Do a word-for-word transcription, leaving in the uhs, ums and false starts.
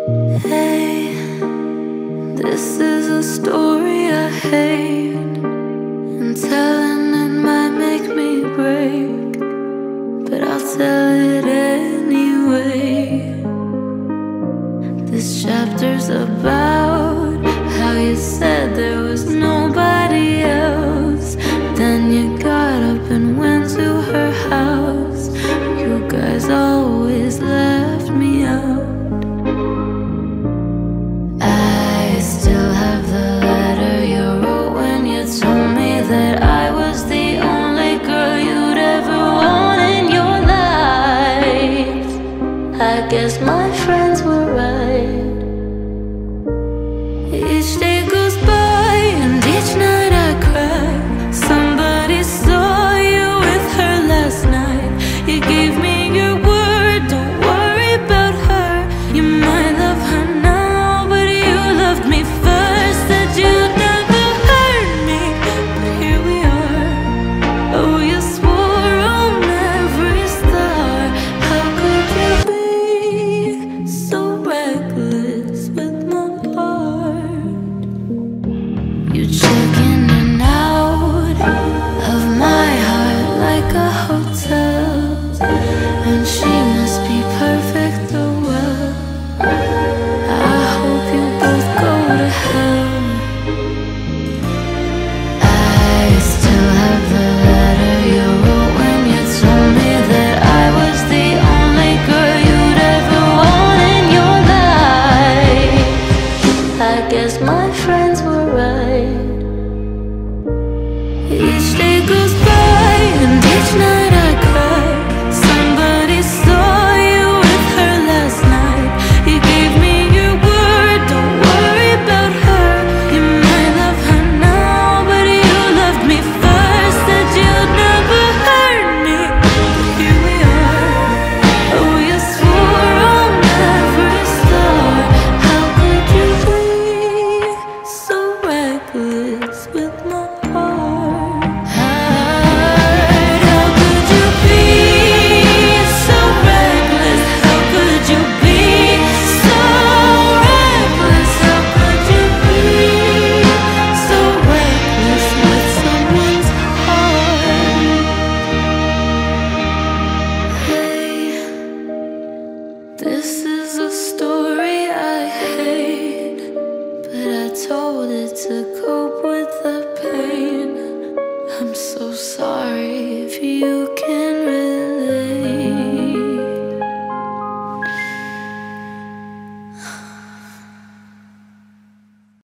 Hey, this is a story I hate, and telling it might make me break, but I'll tell it anyway. This chapter's about how you said there was nobody else. Then you got up and went to her house. You guys always left me out. I still have the letter you wrote when you told me that I was the only girl you'd ever want in your life. I guess my friends were right. Each day goes by and each night I cry. Somebody saw you with her last night. You gave me your word, don't worry about her. You might love her now, but you loved me first. Said you'd never hurt me, but here we are. Oh, you swore on every star. How could you be so reckless with my heart? You check in and out of my heart like a hotel, and she must be perfect, oh well. I hope you both go to hell. I still have the letter you wrote when you told me that I was the only girl you'd ever want in your life. I guess my friends were right. Each day goes by and each night I cry. Somebody saw you with her last night. You gave me your word, don't worry about her. You might love her now, but you loved me first. Said you'd never hurt me, but here we are. Oh, you swore on every star. How could you be so reckless with my heart? How could you be so reckless? How could you be so reckless? How could you be so reckless with someone's heart? Hey, this is a story I hate, but I told it to cope with the pain. I'm so sorry if you can relate.